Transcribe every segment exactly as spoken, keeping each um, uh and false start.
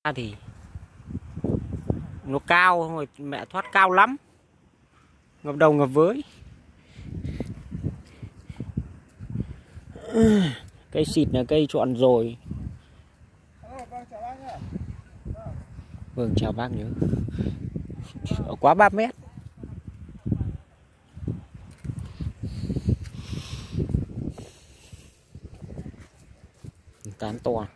Thì nó cao rồi, mẹ thoát cao lắm, ngập đầu ngập với. Cây xịt là cây chọn rồi. Vâng, chào bác nhớ. Quá ba mét. Tán to.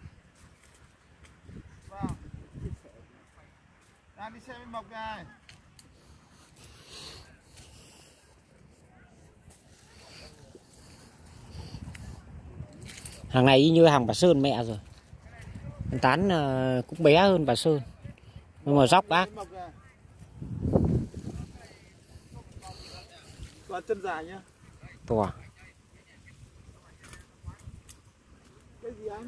Đang đi xem bên mộc này. Hàng này y như hàng bà Sơn mẹ rồi. Tán cũng bé hơn bà Sơn. Nhưng mà dốc ác. Toàn chân dài nhá. To. Cái gì anh?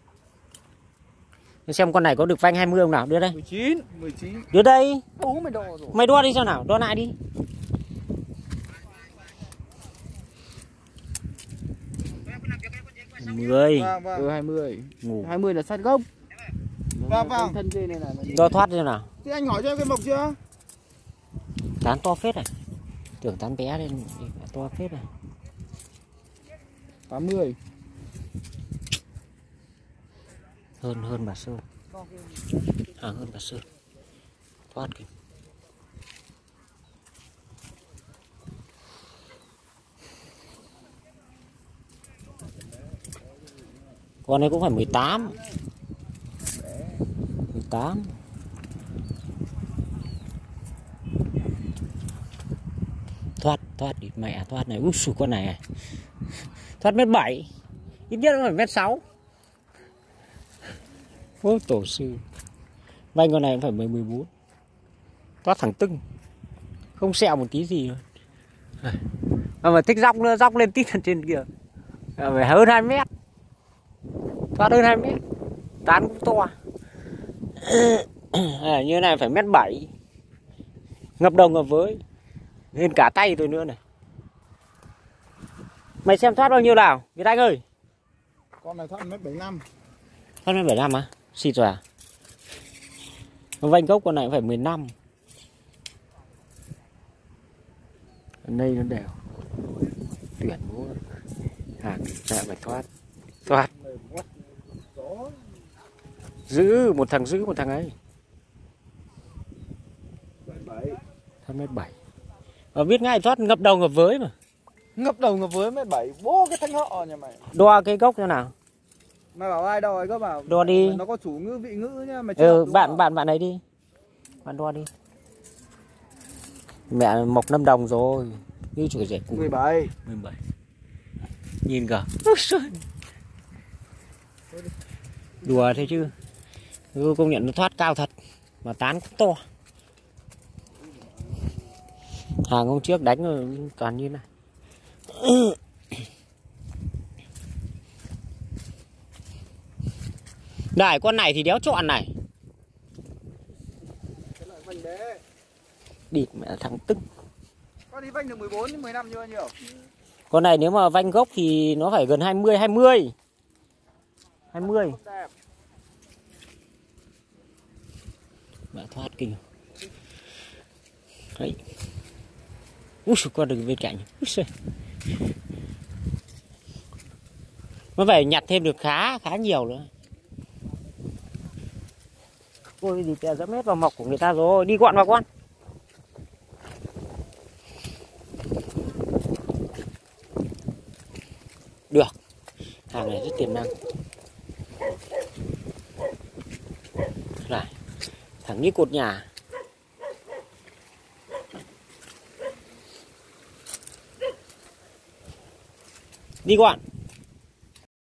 Xem con này có được vanh hai mươi không nào, đưa đây. mười chín, mười chín. Đưa đây. Ú mày đo rồi. Mày đo đi sao nào, đo lại đi. mười. Vâng, vâng. Ừ, hai mươi. Ngủ. hai mươi là sát gốc. Vâng, vâng. Thân dê này là Đo thoát thế nào. Thế anh hỏi cho em cái mộc chưa? Tán to phết này. Tưởng tán bé lên to phết này. tám mươi. Hơn hơn bà Sơn. À, hơn bà Sơn. Thoát kìa. Con này cũng phải mười tám. mười tám. Thoát, thoát đi mẹ, thoát này. Úi xù, con này. Thoát mét bảy. Ít nhất nó phải mét sáu. Ô tổ sư. Vanh con này cũng phải mười, mười bốn. Thoát thẳng tưng. Không sẹo một tí gì nữa. À, mà thích dốc nữa, dốc lên tít ở trên kia. À, phải hơn hai mét. Thoát hơn hai mét. Tán cũng to. À, như này phải mét bảy. Ngập đầu ngập với. Lên cả tay tôi nữa này. Mày xem thoát bao nhiêu nào Việt Anh ơi? Con này thoát mét bảy mươi lăm. Thoát mét bảy mươi lăm á? Xịt rồi à? Vành gốc con này cũng phải mười lăm. Ở đây nó đều. Tuyển mua. Hàng chợ phải thoát. Thoát. Giữ, một thằng giữ một thằng ấy. Thoát mét bảy. Ờ, biết ngay thoát ngập đầu ngập với mà. Ngập đầu ngập với mét bảy. Bố cái thanh họ nhà mày. Đo cái gốc thế nào? Mày bảo ai đo ấy có bảo. Đo đi. Nó có chủ ngữ vị ngữ nhá. Mày Ừ, bạn bạn bạn ấy đi. Bạn đo đi. Mẹ mộc Lâm Đồng rồi. Như chuỗi rẻ cũ. mười bảy. mười bảy. Nhìn cả. Đùa thế chứ. Ừ, công nhận nó thoát cao thật. Mà tán cũng to. Hàng hôm trước đánh rồi toàn như này. Này, con này thì đéo chọn này. Địt mẹ thằng tức. Con đi vanh được mười bốn đến mười lăm chưa nhiều. Con này nếu mà vanh gốc thì nó phải gần hai mươi, hai mươi. hai mươi. Mẹ thoát kinh. Đấy. Úi xùi, con đừng bên cạnh. Úi xùi. Nó phải nhặt thêm được khá, khá nhiều nữa. Ôi gì kìa, dẫm hết vào mọc của người ta rồi. Đi gọn vào con. Được. Hàng này rất tiềm năng. Này. Thẳng như cột nhà. Đi gọn.